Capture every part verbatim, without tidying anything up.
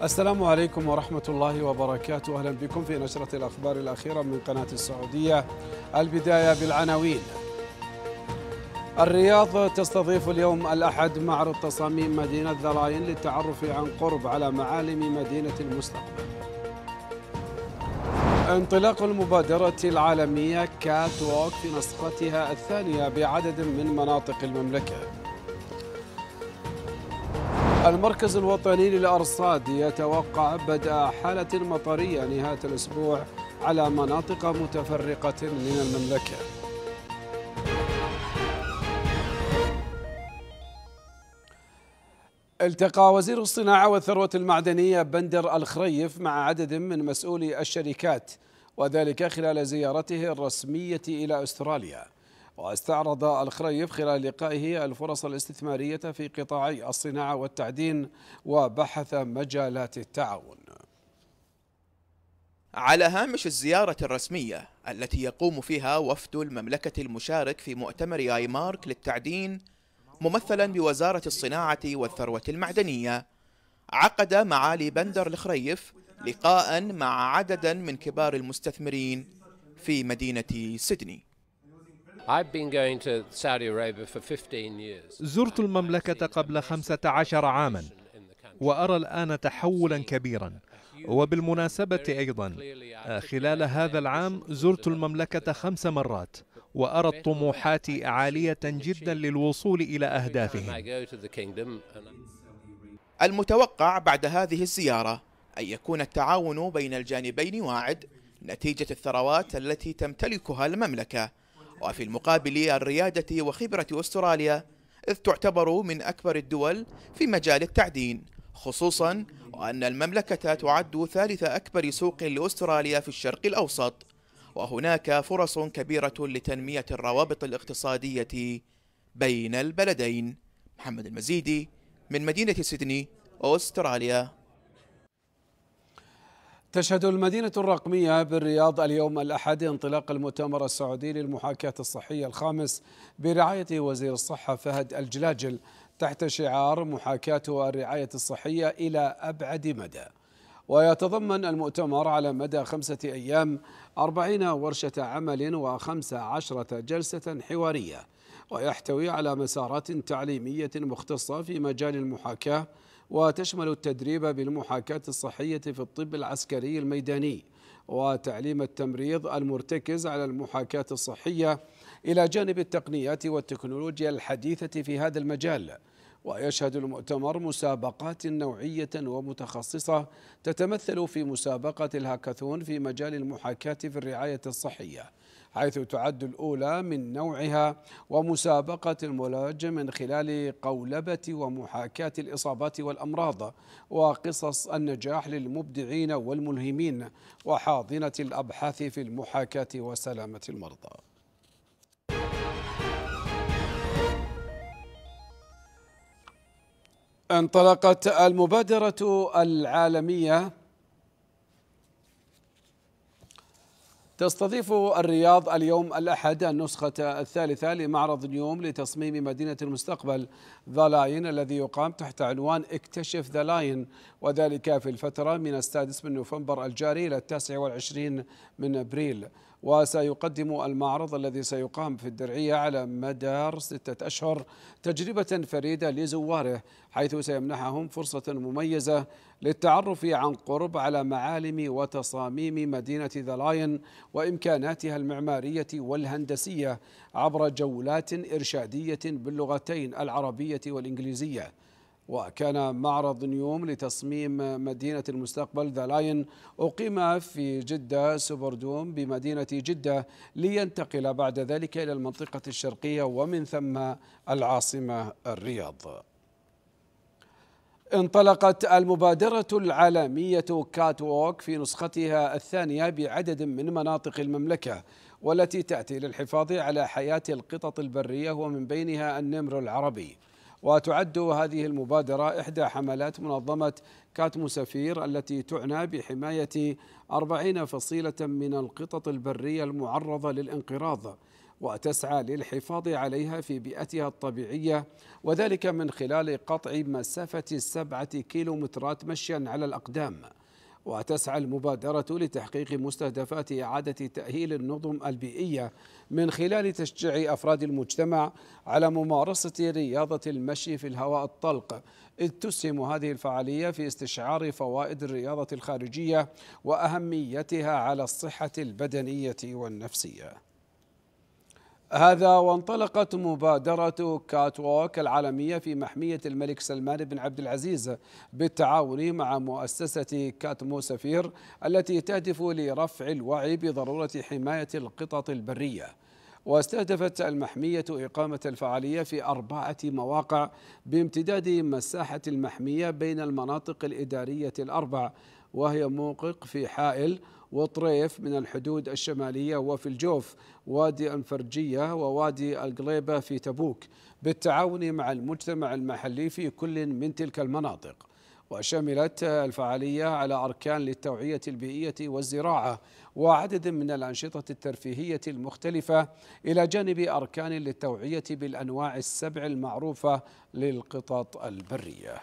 السلام عليكم ورحمة الله وبركاته. أهلا بكم في نشرة الأخبار الأخيرة من قناة السعودية. البداية بالعناوين. الرياض تستضيف اليوم الأحد معرض تصاميم مدينة ذلاين للتعرف عن قرب على معالم مدينة المستقبل. انطلاق المبادرة العالمية كات ووك في نسختها الثانية بعدد من مناطق المملكة. المركز الوطني للأرصاد يتوقع بدء حالة مطرية نهاية الأسبوع على مناطق متفرقة من المملكة. التقى وزير الصناعة والثروة المعدنية بندر الخريف مع عدد من مسؤولي الشركات، وذلك خلال زيارته الرسمية إلى أستراليا. واستعرض الخريف خلال لقائه الفرص الاستثمارية في قطاعي الصناعة والتعدين وبحث مجالات التعاون. على هامش الزيارة الرسمية التي يقوم فيها وفد المملكة المشارك في مؤتمر آي مارك للتعدين ممثلا بوزارة الصناعة والثروة المعدنية، عقد معالي بندر الخريف لقاء مع عدد من كبار المستثمرين في مدينة سيدني. زرت المملكة قبل خمسة عشر عاما وأرى الآن تحولا كبيرا. وبالمناسبة أيضا خلال هذا العام زرت المملكة خمس مرات وأرى الطموحات عالية جدا للوصول إلى أهدافهم. المتوقع بعد هذه الزيارة أن يكون التعاون بين الجانبين واعد نتيجة الثروات التي تمتلكها المملكة، وفي المقابل الريادة وخبرة أستراليا، إذ تعتبر من أكبر الدول في مجال التعدين، خصوصا وأن المملكة تعد ثالث أكبر سوق لأستراليا في الشرق الأوسط، وهناك فرص كبيرة لتنمية الروابط الاقتصادية بين البلدين. محمد المزيدي من مدينة سيدني، أستراليا. تشهد المدينة الرقمية بالرياض اليوم الأحد انطلاق المؤتمر السعودي للمحاكاة الصحية الخامس برعاية وزير الصحة فهد الجلاجل تحت شعار محاكاة الرعاية الصحية إلى أبعد مدى. ويتضمن المؤتمر على مدى خمسة أيام أربعين ورشة عمل وخمس عشرة جلسة حوارية، ويحتوي على مسارات تعليمية مختصة في مجال المحاكاة، وتشمل التدريب بالمحاكاة الصحية في الطب العسكري الميداني وتعليم التمريض المرتكز على المحاكاة الصحية إلى جانب التقنيات والتكنولوجيا الحديثة في هذا المجال. ويشهد المؤتمر مسابقات نوعية ومتخصصة تتمثل في مسابقة الهاكاثون في مجال المحاكاة في الرعاية الصحية، حيث تعد الأولى من نوعها، ومسابقة المولاج من خلال قولبة ومحاكاة الإصابات والأمراض وقصص النجاح للمبدعين والملهمين وحاضنة الأبحاث في المحاكاة وسلامة المرضى. انطلقت المبادرة العالمية تستضيف الرياض اليوم الأحد النسخة الثالثة لمعرض اليوم لتصميم مدينة المستقبل ذلاين، الذي يقام تحت عنوان اكتشف ذلاين، وذلك في الفترة من السادس من نوفمبر الجاري إلى التاسع والعشرين من أبريل. وسيقدم المعرض الذي سيقام في الدرعية على مدار ستة أشهر تجربة فريدة لزواره، حيث سيمنحهم فرصة مميزة للتعرف عن قرب على معالم وتصاميم مدينة ذلاين وإمكاناتها المعمارية والهندسية عبر جولات إرشادية باللغتين العربية والإنجليزية. وكان معرض نيوم لتصميم مدينة المستقبل ذلاين أقيم في جدة سوبردوم بمدينة جدة، لينتقل بعد ذلك إلى المنطقة الشرقية ومن ثم العاصمة الرياض. انطلقت المبادرة العالمية كات ووك في نسختها الثانية بعدد من مناطق المملكة، والتي تأتي للحفاظ على حياة القطط البرية ومن بينها النمر العربي. وتعد هذه المبادرة إحدى حملات منظمة كاتمو سفير التي تعنى بحماية أربعين فصيلة من القطط البرية المعرضة للانقراض، وتسعى للحفاظ عليها في بيئتها الطبيعية، وذلك من خلال قطع مسافة سبعة كيلومترات مشيا على الأقدام. وتسعى المبادرة لتحقيق مستهدفات إعادة تأهيل النظم البيئية من خلال تشجيع أفراد المجتمع على ممارسة رياضة المشي في الهواء الطلق، إذ تسهم هذه الفعالية في استشعار فوائد الرياضة الخارجية وأهميتها على الصحة البدنية والنفسية. هذا وانطلقت مبادرة كات ووك العالمية في محمية الملك سلمان بن عبد العزيز بالتعاون مع مؤسسة كاتمو سفير، التي تهدف لرفع الوعي بضرورة حماية القطط البرية. واستهدفت المحمية إقامة الفعالية في أربعة مواقع بامتداد مساحة المحمية بين المناطق الإدارية الأربع، وهي موقق في حائل، وطريف من الحدود الشمالية، وفي الجوف، وادي أنفرجية، ووادي القليبة في تبوك، بالتعاون مع المجتمع المحلي في كل من تلك المناطق. وشملت الفعالية على أركان للتوعية البيئية والزراعة وعدد من الأنشطة الترفيهية المختلفة، إلى جانب أركان للتوعية بالأنواع السبع المعروفة للقطط البرية.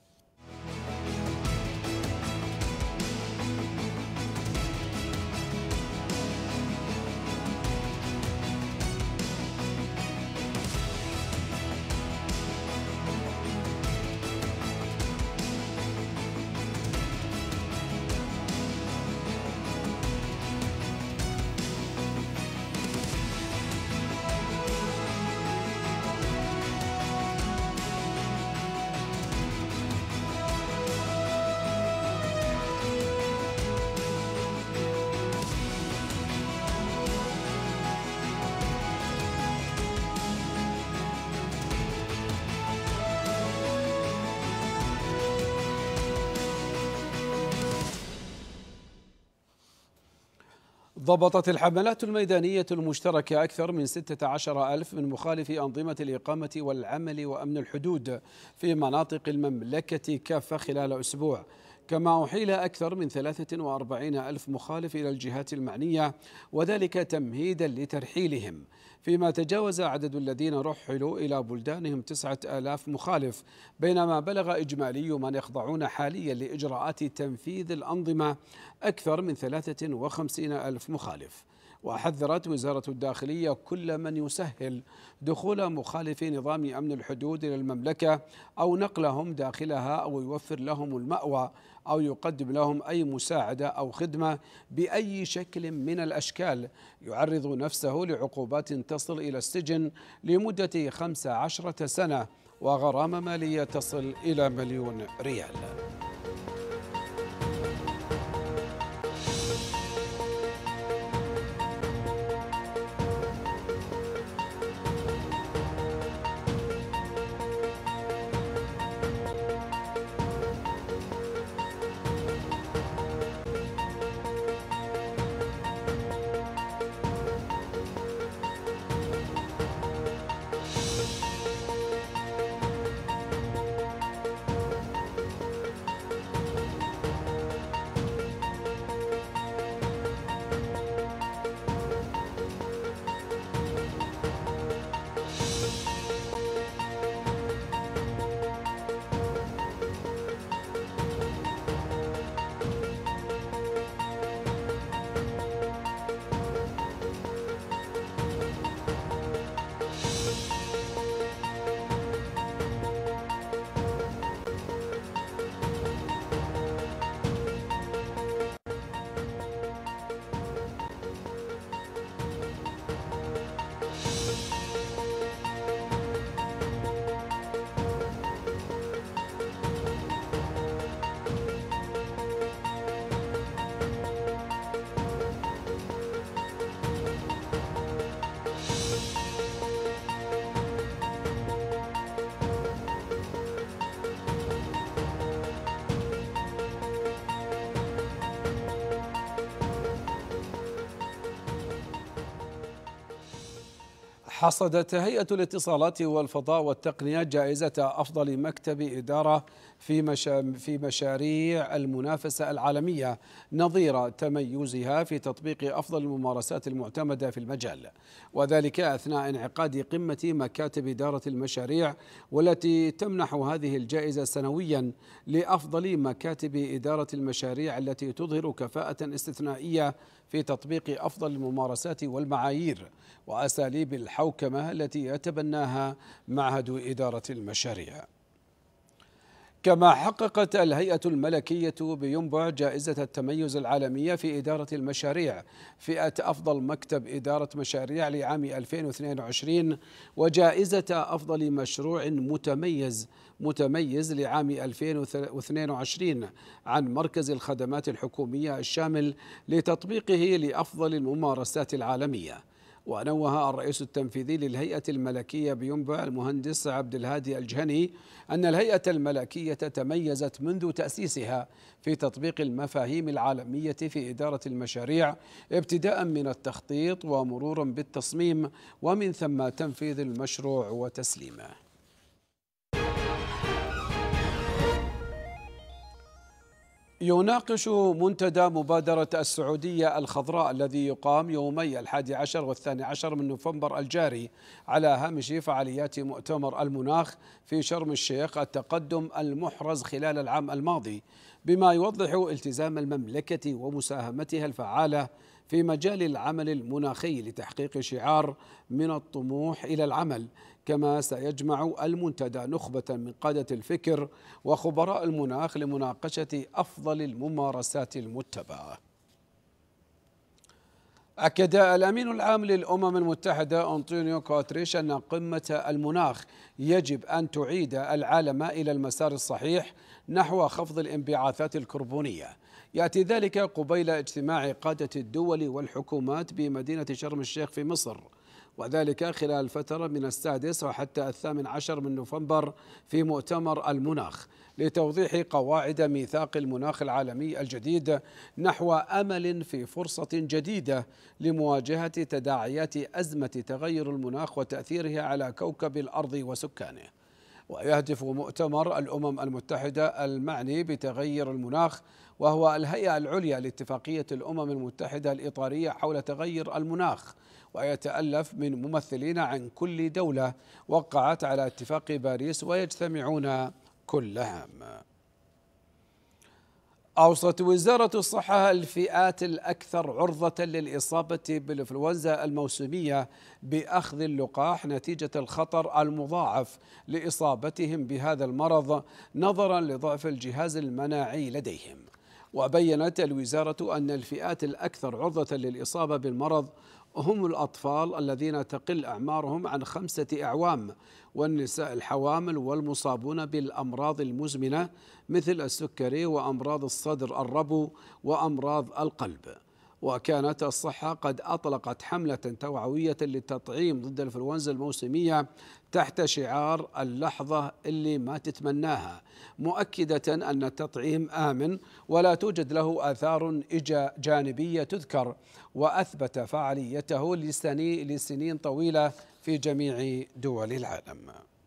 ضبطت الحملات الميدانية المشتركة أكثر من ستة عشر ألف من مخالفي أنظمة الإقامة والعمل وأمن الحدود في مناطق المملكة كافة خلال أسبوع، كما أحيل أكثر من ثلاثة وأربعين ألف مخالف إلى الجهات المعنية، وذلك تمهيدا لترحيلهم، فيما تجاوز عدد الذين رحلوا إلى بلدانهم تسعة آلاف مخالف، بينما بلغ إجمالي من يخضعون حاليا لإجراءات تنفيذ الأنظمة أكثر من ثلاثة وخمسين ألف مخالف. وحذرت وزارة الداخلية كل من يسهل دخول مخالفي نظام أمن الحدود إلى المملكة أو نقلهم داخلها أو يوفر لهم المأوى أو يقدم لهم أي مساعدة أو خدمة بأي شكل من الأشكال يعرض نفسه لعقوبات تصل إلى السجن لمدة خمس عشرة سنة وغرامة مالية تصل إلى مليون ريال. حصدت هيئة الاتصالات والفضاء والتقنية جائزة أفضل مكتب إدارة في مشا في مشاريع المنافسة العالمية نظير تميزها في تطبيق أفضل الممارسات المعتمدة في المجال، وذلك أثناء انعقاد قمة مكاتب إدارة المشاريع، والتي تمنح هذه الجائزة سنويا لأفضل مكاتب إدارة المشاريع التي تظهر كفاءة استثنائية في تطبيق أفضل الممارسات والمعايير وأساليب الحوكمة التي يتبناها معهد إدارة المشاريع. كما حققت الهيئة الملكية بينبع جائزة التميز العالمية في إدارة المشاريع فئة أفضل مكتب إدارة مشاريع لعام ألفين واثنين وعشرين، وجائزة أفضل مشروع متميز متميز لعام ألفين واثنين وعشرين عن مركز الخدمات الحكومية الشامل لتطبيقه لأفضل الممارسات العالمية. ونوه الرئيس التنفيذي للهيئة الملكية بينبع المهندس عبد الهادي الجهني أن الهيئة الملكية تميزت منذ تأسيسها في تطبيق المفاهيم العالمية في إدارة المشاريع، ابتداء من التخطيط ومرورا بالتصميم ومن ثم تنفيذ المشروع وتسليمه. يناقش منتدى مبادرة السعودية الخضراء الذي يقام يومي الحادي عشر والثاني عشر من نوفمبر الجاري على هامش فعاليات مؤتمر المناخ في شرم الشيخ التقدم المحرز خلال العام الماضي، بما يوضح التزام المملكة ومساهمتها الفعالة في مجال العمل المناخي لتحقيق شعار من الطموح إلى العمل. كما سيجمع المنتدى نخبة من قادة الفكر وخبراء المناخ لمناقشة أفضل الممارسات المتبعة. أكد الأمين العام للأمم المتحدة أنطونيو غوتريش أن قمة المناخ يجب أن تعيد العالم إلى المسار الصحيح نحو خفض الانبعاثات الكربونية. يأتي ذلك قبيل اجتماع قادة الدول والحكومات بمدينة شرم الشيخ في مصر، وذلك خلال الفترة من السادس وحتى الثامن عشر من نوفمبر في مؤتمر المناخ، لتوضيح قواعد ميثاق المناخ العالمي الجديد نحو أمل في فرصة جديدة لمواجهة تداعيات أزمة تغير المناخ وتأثيره على كوكب الأرض وسكانه. ويهدف مؤتمر الأمم المتحدة المعني بتغير المناخ، وهو الهيئة العليا لاتفاقية الأمم المتحدة الإطارية حول تغير المناخ، ويتألف من ممثلين عن كل دولة وقعت على اتفاق باريس ويجتمعون كل عام. أوصت وزارة الصحة الفئات الأكثر عرضة للإصابة بالإنفلونزا الموسمية بأخذ اللقاح نتيجة الخطر المضاعف لإصابتهم بهذا المرض نظرا لضعف الجهاز المناعي لديهم. وبينت الوزارة أن الفئات الأكثر عرضة للإصابة بالمرض هم الأطفال الذين تقل أعمارهم عن خمسة أعوام، والنساء الحوامل، والمصابون بالأمراض المزمنة مثل السكري وأمراض الصدر الربو وأمراض القلب. وكانت الصحة قد أطلقت حملة توعوية للتطعيم ضد الإنفلونزا الموسمية تحت شعار اللحظة اللي ما تتمناها، مؤكدة أن التطعيم آمن ولا توجد له آثار جانبية تذكر، وأثبت فعاليته لسنين طويلة في جميع دول العالم.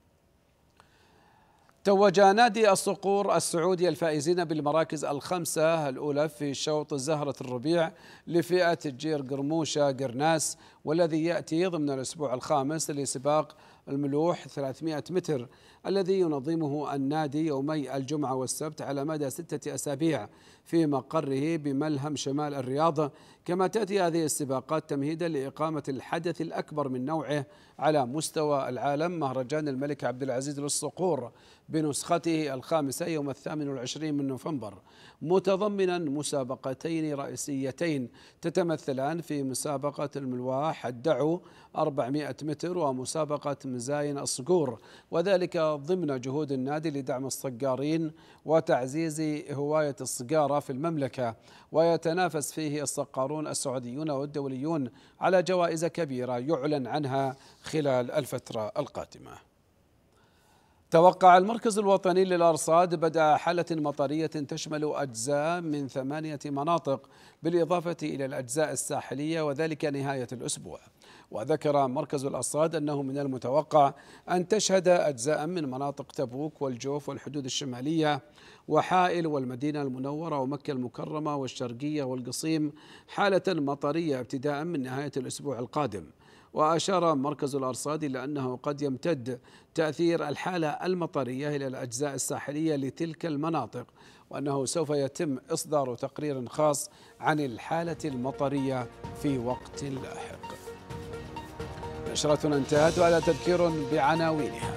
توج نادي الصقور السعودي الفائزين بالمراكز الخمسة الأولى في شوط زهرة الربيع لفئة جير قرموشة قرناس، والذي يأتي ضمن الأسبوع الخامس لسباق الملوح ثلاثمئة متر الذي ينظمه النادي يومي الجمعة والسبت على مدى ستة أسابيع في مقره بملهم شمال الرياض. كما تأتي هذه السباقات تمهيدا لإقامة الحدث الأكبر من نوعه على مستوى العالم، مهرجان الملك عبد العزيز للصقور بنسخته الخامسة يوم الثامن والعشرين من نوفمبر، متضمنا مسابقتين رئيسيتين تتمثلان في مسابقة الملواح الدعو أربعمئة متر ومسابقة مزاين الصقور، وذلك ضمن جهود النادي لدعم الصقارين وتعزيز هواية الصقارة في المملكة. ويتنافس فيه الصقارون السعوديون والدوليون على جوائز كبيرة يعلن عنها خلال الفترة القادمة. توقع المركز الوطني للأرصاد بدء حالة مطرية تشمل أجزاء من ثمانية مناطق بالإضافة إلى الأجزاء الساحلية، وذلك نهاية الأسبوع. وذكر مركز الأرصاد أنه من المتوقع أن تشهد أجزاء من مناطق تبوك والجوف والحدود الشمالية وحائل والمدينة المنورة ومكة المكرمة والشرقية والقصيم حالة مطرية ابتداء من نهاية الأسبوع القادم. وأشار مركز الأرصاد إلى أنه قد يمتد تأثير الحالة المطرية إلى الأجزاء الساحلية لتلك المناطق، وأنه سوف يتم إصدار تقرير خاص عن الحالة المطرية في وقت لاحق. نشرتنا انتهت وهذا تذكير بعناوينها.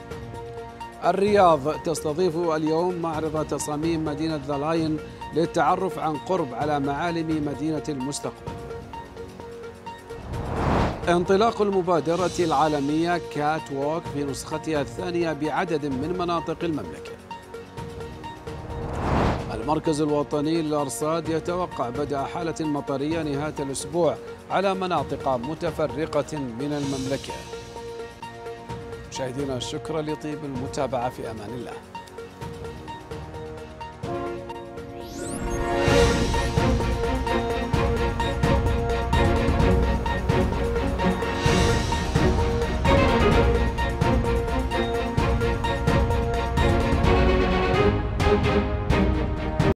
الرياض تستضيف اليوم معرض تصاميم مدينة ذا لاين للتعرف عن قرب على معالم مدينة المستقبل. انطلاق المبادرة العالمية كات ووك في نسختها الثانية بعدد من مناطق المملكة. المركز الوطني للأرصاد يتوقع بدء حالة مطرية نهاية الأسبوع على مناطق متفرقة من المملكة. مشاهدينا، شكرا لطيب المتابعة، في أمان الله.